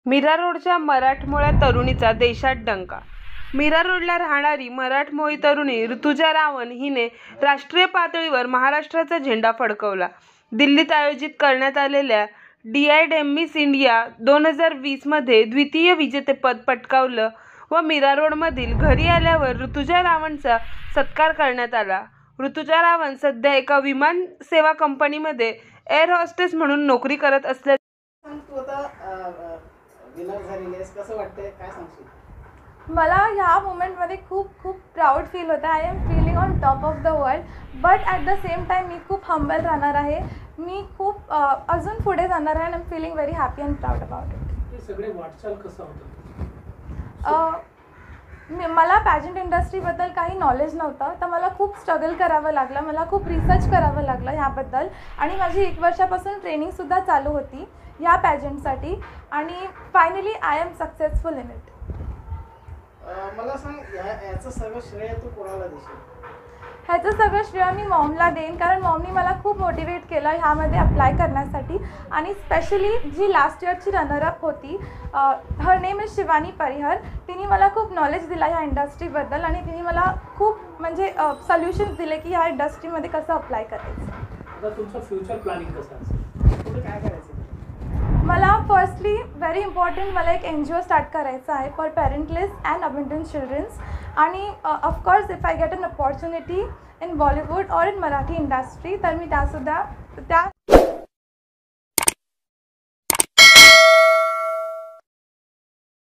मीरा रोडच्या मराठमोळ्या तरुणीचा देशात डंका. मीरा रोडला राहणारी मराठमोळी तरुणी ऋतुजा रावण हिने राष्ट्रीय पातळीवर महाराष्ट्राचा झेंडा फडकवला. दिल्लीत आयोजित करण्यात आलेल्या DID मिस इंडिया 2020 मध्ये द्वितीय विजेतेपद पटकावलं व मीरा रोडमधील घरी आल्यावर ऋतुजा रावणचा सत्कार करण्यात आला. ऋतुजा रावण सध्या एका विमान सेवा कंपनीमध्ये एअर होस्टेस म्हणून नोकरी करत असल्याचे मला ह्या मोमेंटमध्ये खूप प्राऊड फील होतं. I am feeling on top of the world, but at the same time मी खूप हंबल राहणार आहे. मी खूप अजून पुढे जाणार आहे. I am feeling very happy and proud about it. हे सगळे वाटचाल कसं होतं? मला पॅजंट इंडस्ट्रीबद्दल काही नॉलेज नव्हतं, तर मला खूप स्ट्रगल करावं लागलं. मला खूप रिसर्च करावं लागलं ह्याबद्दल आणि माझी 1 वर्षापासून ट्रेनिंगसुद्धा चालू होती ह्या पॅजंटसाठी आणि finally I am successful in it. मला सांग, याचं सगळं श्रेय तू कोणाला देशील? ह्याचं सगळं श्रेय मी मॉमला देईन, कारण मॉमनी मला खूप मोटिवेट केलं ह्यामध्ये अप्लाय करण्यासाठी. आणि स्पेशली जी लास्ट इयरची रनरअप होती, her name is Shivani Parihar, तिने मला खूप नॉलेज दिला ह्या इंडस्ट्रीबद्दल आणि तिने मला खूप म्हणजे सॉल्युशन्स दिले की ह्या इंडस्ट्रीमध्ये कसं अप्लाय करायचं. आता तुमचं फ्युचर प्लॅनिंग कसं असेल? पुढे काय करायचं? मला फर्स्टली व्हेरी इम्पॉर्टंट मला एक NGO स्टार्ट करायचं आहे for parentless and abandoned childrens. आणि of course if I get an opportunity in Bollywood or in Marathi industry तर मी त्या